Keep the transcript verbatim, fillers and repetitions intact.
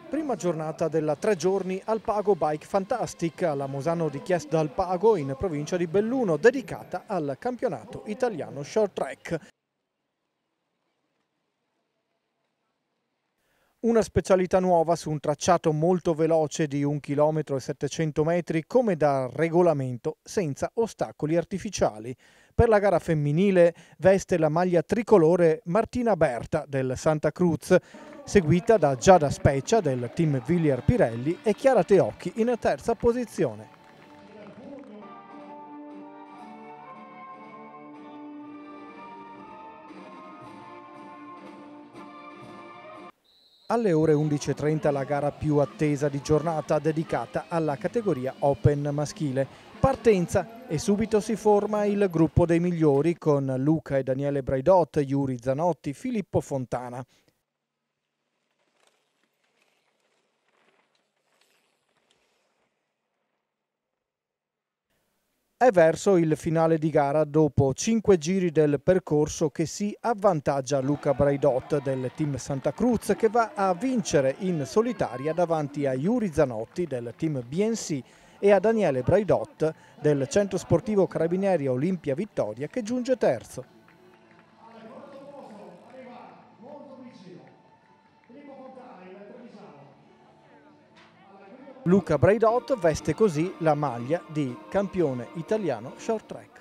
Prima giornata della tre giorni al Pago Bike Fantastic alla Mosano di Chies dal Pago in provincia di Belluno, dedicata al campionato italiano short track. Una specialità nuova su un tracciato molto veloce di un chilometro e settecento metri come da regolamento, senza ostacoli artificiali. Per la gara femminile veste la maglia tricolore Martina Berta del Santa Cruz, seguita da Giada Speccia del team Villier Pirelli e Chiara Teocchi in terza posizione. Alle ore undici e trenta la gara più attesa di giornata dedicata alla categoria Open maschile. Partenza e subito si forma il gruppo dei migliori con Luca e Daniele Braidot, Yuri Zanotti, Filippo Fontana. È verso il finale di gara dopo cinque giri del percorso che si avvantaggia Luca Braidot del team Santa Cruz, che va a vincere in solitaria davanti a Yuri Zanotti del team B N C e a Daniele Braidot del Centro Sportivo Carabinieri Olimpia Vittoria, che giunge terzo. Luca Braidot veste così la maglia di campione italiano short track.